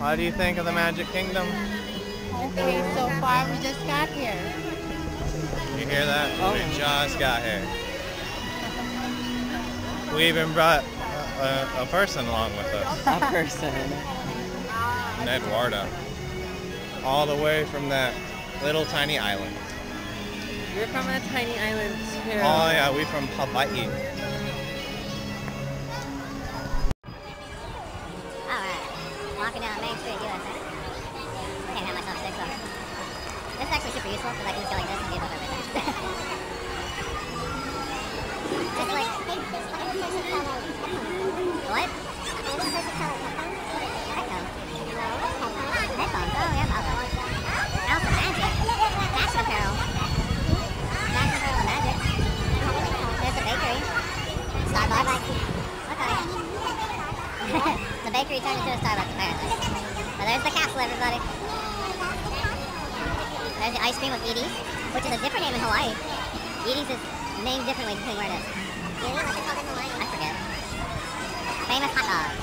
What do you think of the Magic Kingdom? Okay, so far we just got here. You hear that? Oh. We just got here. We even brought a person along with us. A person. An Eduardo. All the way from that little tiny island. We're from a tiny island too. Oh yeah, we from Hawaii. Alright, walking down Main Street, USA. Can't have myself sick, so. This is actually super useful because I can just go like this and get over everything. Just like. What? Headphones? Oh, yeah, about that. House of Magic. Fashion apparel. Fashion apparel and magic. There's a bakery. Starbucks. Okay. The bakery turned into a Starbucks, apparently. So there's the castle, everybody. There's the ice cream with Edie's, which is a different name in Hawaii. Edie's is named differently depending where it is. What's it called in Hawaii? I forget. Famous hot dogs.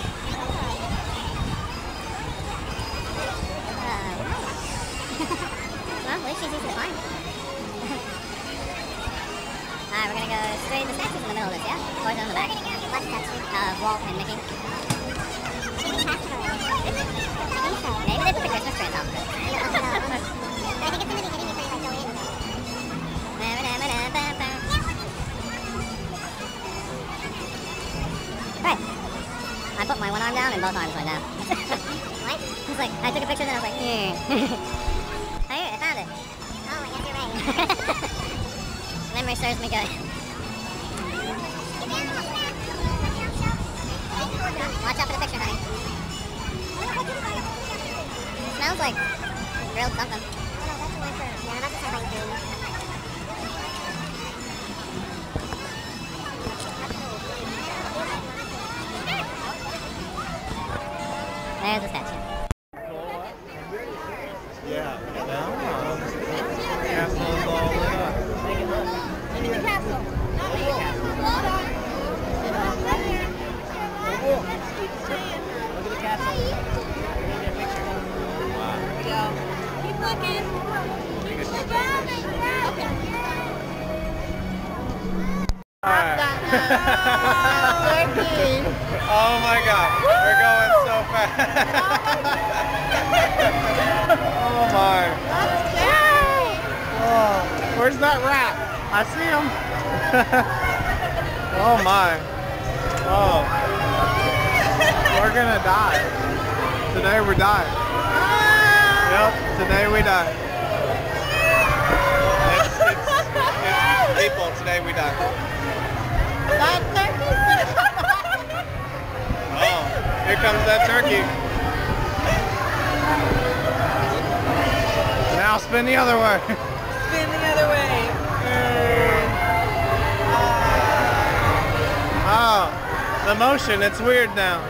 Well, at least she's easy to find. Alright, we're gonna go straight. The statue's in the middle of this, yeah? Or is it on the back? What statue? Walt and Mickey. Maybe they put the Christmas tree on top of it. I think it's in the beginning before you like go in. Right. I put my one arm down and both arms went down. What? It's like, I took a picture and I was like, yeah. Here, I found it. Oh, I guess you're right. Memory serves me good. Watch out for the picture, honey. It smells like grilled something. There's the statue. Yeah. Castle's all lit up. Look at the castle. Not me. Hold on. Look at the castle. Get a picture. Wow. Here we go. Keep looking. Okay. Turkey. Oh my god, we're going so fast. Oh my. That's scary. Oh, where's that rat? I see him. Oh my. Oh. We're gonna die. Today we're dying. Yep, today we die. It's people, today we die. That turkey's gonna come back. Oh, here comes that turkey. Now spin the other way. Spin the other way. Oh, the motion, it's weird now.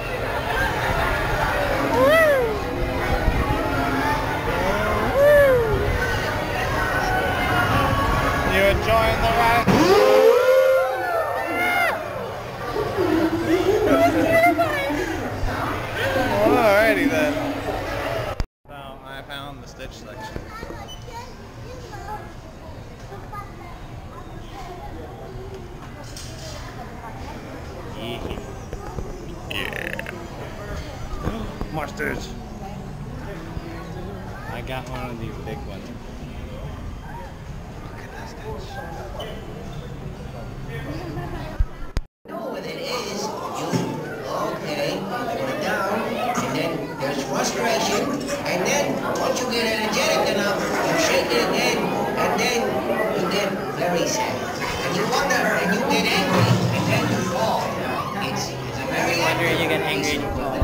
You enjoying the ride? Alrighty then. So I found the Stitch section. Yeah. More Stitch. I got one of these big ones. Look at that Stitch. Know what it is. Okay, put it down, and then there's frustration, and then once you get energetic enough, you shake it again, and then you get very sad. And you wonder, and you get angry, and then you fall. It's a very Wonder you get angry and you fall.